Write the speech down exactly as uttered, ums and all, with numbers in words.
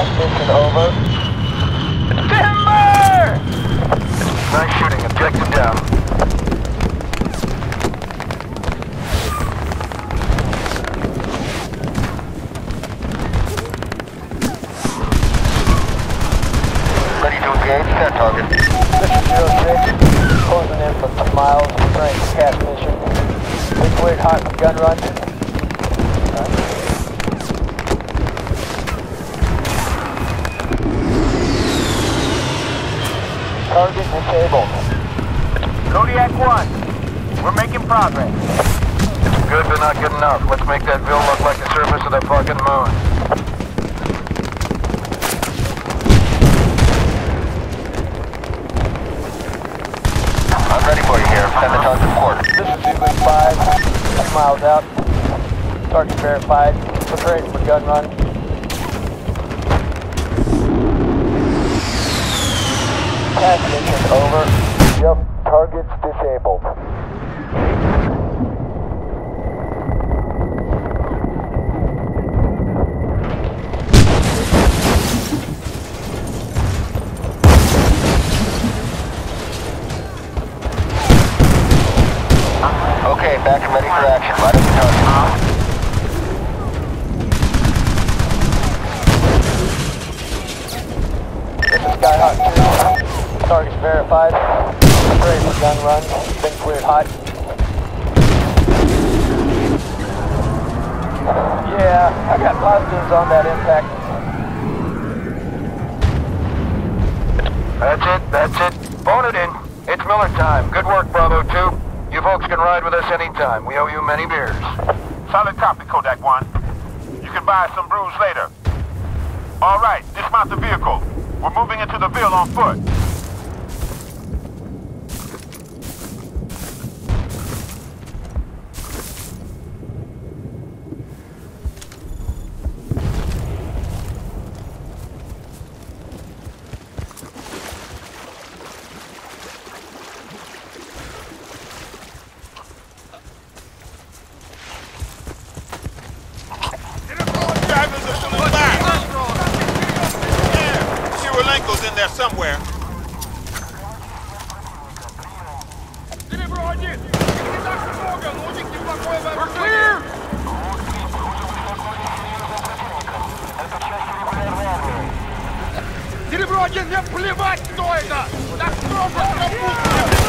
Mission over. Timber! Nice shooting. Objective down. Ready to engage. That target. Mission zero six. Closing in for some miles. Returning to CAT mission. We cleared hot for gun run. Target disabled. Kodiak one. We're making progress. Good, but not good enough. Let's make that bill look like the surface of the fucking moon. I'm ready for you here. Send the target report. This is Zulu five. Two miles out. Target verified. Preparing for gun run. CAT mission over. Yep, target's disabled. Okay, back and ready for action. Right up the target. This is Skyhawk two. Target's verified. Ready for gun run. Been cleared hot. Yeah, I got positives on that impact. That's it, that's it. Phone it in. It's Miller time. Good work, Bravo two. You folks can ride with us anytime. We owe you many beers. Solid copy, Kodak one. You can buy some brews later. All right, dismount the vehicle. We're moving into the Ville on foot. In there somewhere. We're clear! Серебро один, мне плевать, кто это! Так много,